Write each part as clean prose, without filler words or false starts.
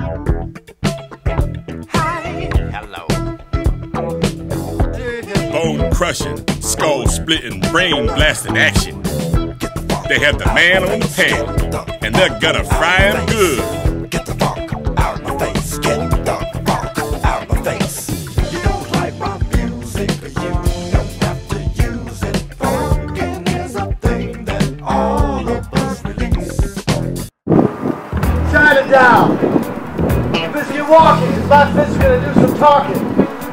Bone-crushing, skull-splitting, brain-blasting action. They have the man on the pan, and they're gonna fry him good. Get the funk out of my face. Get the funk out of my face. You don't like my music, you don't have to use it. Funkin' is a thing that all of us release. Shine it down. Because you're walking, because my fist is gonna do some talking.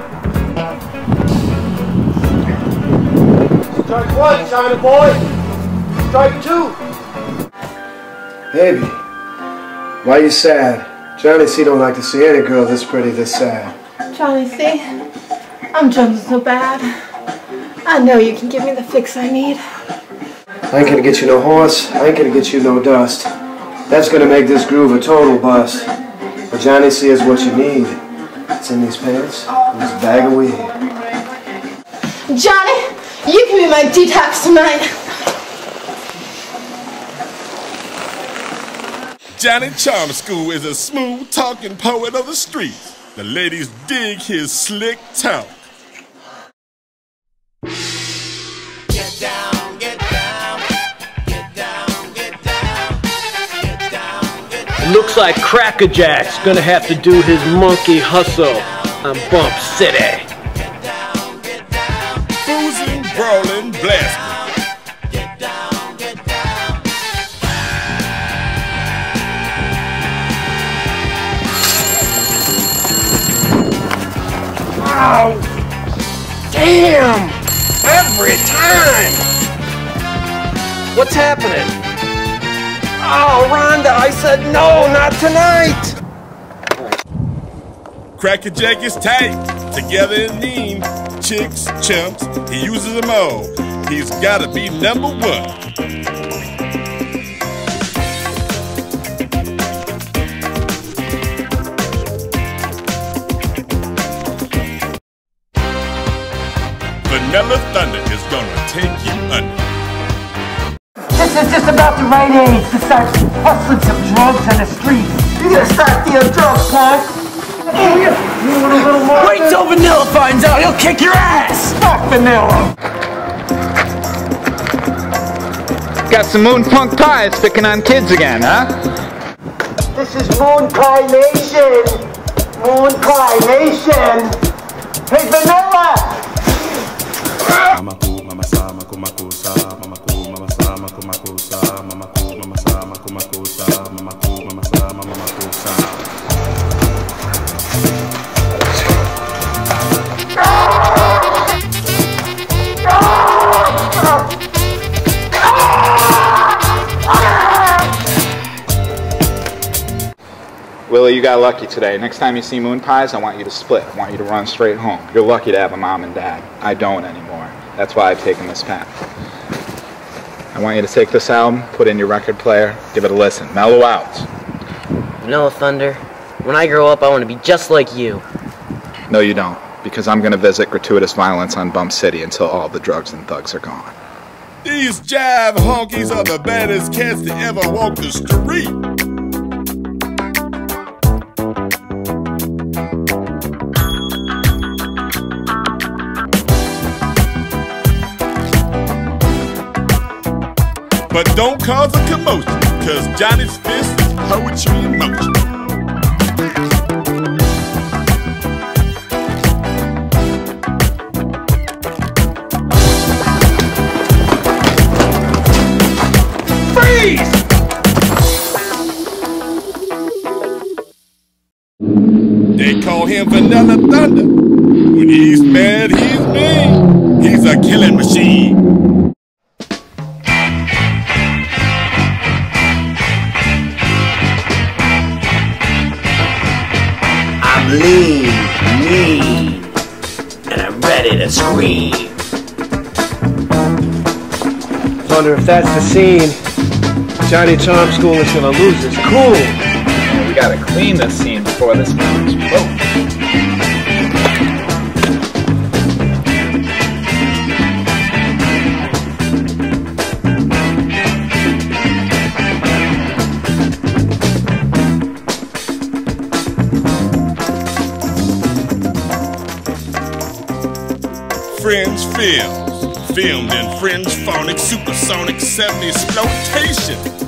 Strike one, China boy. Strike two. Baby, why you sad? Johnny C don't like to see any girl this pretty, this sad. Johnny C, I'm jumping so bad. I know you can give me the fix I need. I ain't gonna get you no horse, I ain't gonna get you no dust. That's gonna make this groove a total bust. But Johnny C is what you need. It's in these pants, in this bag of weed. Johnny, you can be my detox tonight. Johnny Charm School is a smooth-talking poet of the streets. The ladies dig his slick talk. Get down, get down, get down, get down, get down, get down. Looks like Cracker Jack's gonna have to do his monkey hustle on Bump City. Boozing, brawling, blasting. Oh, damn! Every time! What's happening? Oh, Rhonda, I said no, not tonight! Cracker Jack is tight, together and mean. Chicks, chumps, he uses them all. He's gotta be number one. Vanilla Thunder is gonna take you under. This is just about the right age to start hustling some drugs on the streets. You're gonna start dealing drugs, punk. Wait till Vanilla finds out, he'll kick your ass! Fuck Vanilla. Got some moon punk pies sticking on kids again, huh? This is Moon Pie Nation. Moon Pie Nation. Hey, Vanilla. Willie, you got lucky today. Next time you see moon pies, I want you to split. I want you to run straight home. You're lucky to have a mom and dad. I don't anymore. That's why I've taken this path. I want you to take this album, put it in your record player, give it a listen. Mellow out. Vanilla Thunder, when I grow up, I want to be just like you. No, you don't. Because I'm going to visit gratuitous violence on Bump City until all the drugs and thugs are gone. These jive honkies are the baddest cats that ever walk the street. But don't cause a commotion, cause Johnny's fist is poetry in motion. Freeze! They call him Vanilla Thunder. When he's mad, he's mean. He's a killing machine. Lean, mean, and I'm ready to scream. Wonder if that's the scene. Johnny Charm School is gonna lose his cool. Yeah, we gotta clean this scene before this moves. Whoa. Fringe Films, filmed in Fringe Phonic Supersonic 70 exploitation.